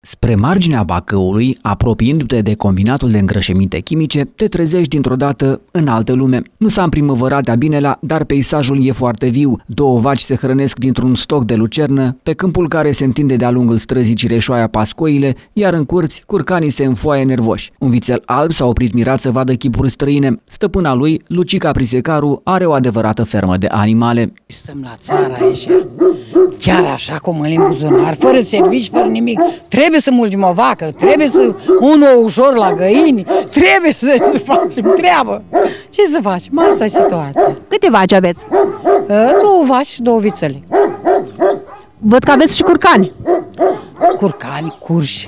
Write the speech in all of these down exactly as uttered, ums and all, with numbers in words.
Spre marginea Bacăului, apropiindu-te de combinatul de îngrășăminte chimice, te trezești dintr-o dată în altă lume. Nu s-a împrimăvărat de-a binelea, dar peisajul e foarte viu. Două vaci se hrănesc dintr-un stoc de lucernă, pe câmpul care se întinde de-a lungul străzii Cireșoaia Pascoile, iar în curți, curcanii se înfoaie nervoși. Un vițel alb s-a oprit mirat să vadă chipuri străine. Stăpâna lui, Lucica Prisecaru, are o adevărată fermă de animale. Stăm la țară aici, chiar așa cum în buzunar, fără servici, fără nimic. Trebuie să mulgim o vacă, trebuie să un ușor la găini, trebuie să facem treabă. Ce să facem? Asta e situația. Câte vaci aveți? Două vaci și două vițele. Văd că aveți și curcani. Curcani, curși.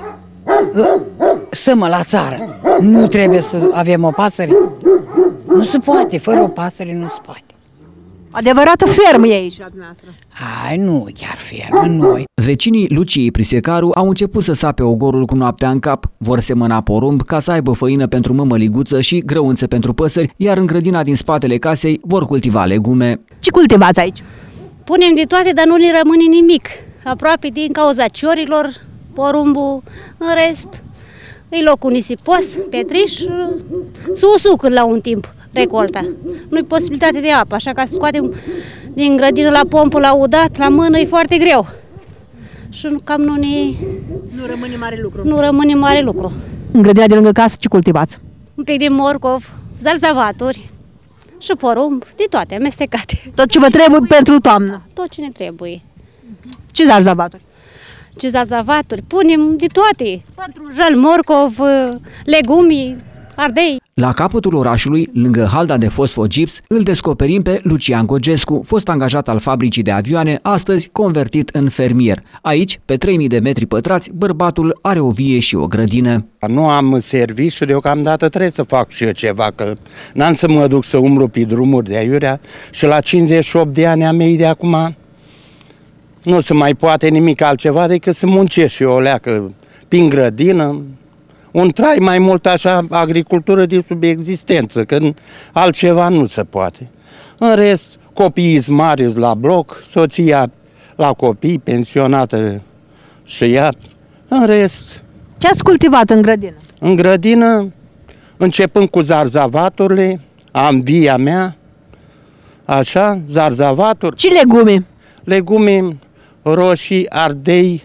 Sămă la țară. Nu trebuie să avem o pasăre. Nu se poate, fără o pasăre nu se poate. Adevărată fermă e aici la dumneavoastră. Hai, nu chiar fermă, noi. Vecinii Luciei Prisecaru au început să sape ogorul cu noaptea în cap. Vor semăna porumb ca să aibă făină pentru mămăliguță și grăunțe pentru păsări, iar în grădina din spatele casei vor cultiva legume. Ce cultivați aici? Punem de toate, dar nu ne rămâne nimic. Aproape din cauza ciorilor, porumbul, în rest, îi locul nisipos, petriș, să usucă la un timp recolta. Nu-i posibilitate de apă, așa că să scoatem din grădină la pompă, la udat, la mână, e foarte greu. Și cam nu ne... Nu rămâne mare lucru. Nu rămâne mare lucru. În grădina de lângă casă ce cultivați? Un pic de morcov, zarzavaturi și porumb, de toate, amestecate. Tot ce vă trebuie pentru toamnă? Tot ce ne trebuie. Ce zarzavaturi? Ce zarzavaturi? Punem de toate. Pătrunjel, morcov, legumi, ardei. La capătul orașului, lângă halda de fosfogips, îl descoperim pe Lucian Gogescu, fost angajat al fabricii de avioane, astăzi convertit în fermier. Aici, pe trei mii de metri pătrați, bărbatul are o vie și o grădină. Nu am serviciu și deocamdată trebuie să fac și eu ceva, că n-am să mă duc să umblu pe drumuri de aiurea și la cincizeci și opt de ani am mei de acum nu se mai poate nimic altceva decât să muncesc și eu o leacă prin grădină. Un trai mai mult așa, agricultură de subexistență, că altceva nu se poate. În rest, copiii mari la bloc, soția la copii, pensionată și ea. În rest... Ce ați cultivat în grădină? În grădină, începând cu zarzavaturile, am via mea, așa, zarzavaturi. Ce legume? Legume, roșii, ardei,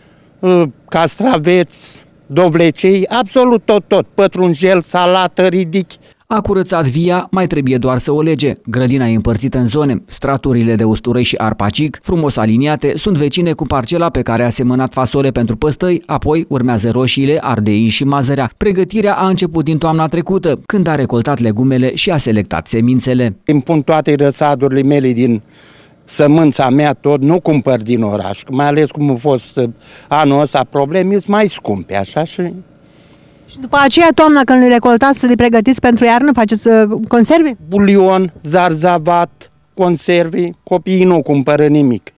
castraveți, dovlecei, absolut tot, tot, pătrunjel, salată, ridichi. A curățat via, mai trebuie doar să o lege. Grădina e împărțită în zone. Straturile de usturoi și arpacic, frumos aliniate, sunt vecine cu parcela pe care a semănat fasole pentru păstăi, apoi urmează roșiile, ardeii și mazărea. Pregătirea a început din toamna trecută, când a recoltat legumele și a selectat semințele. Îmi pun toate răsadurile mele din sămânța mea, tot, nu cumpăr din oraș, mai ales cum a fost anul ăsta, probleme sunt mai scumpe, așa și... Și după aceea, toamna, când le recoltați, să le pregătiți pentru iarnă, faceți uh, conserve? Bulion, zarzavat, conserve, copiii nu cumpără nimic.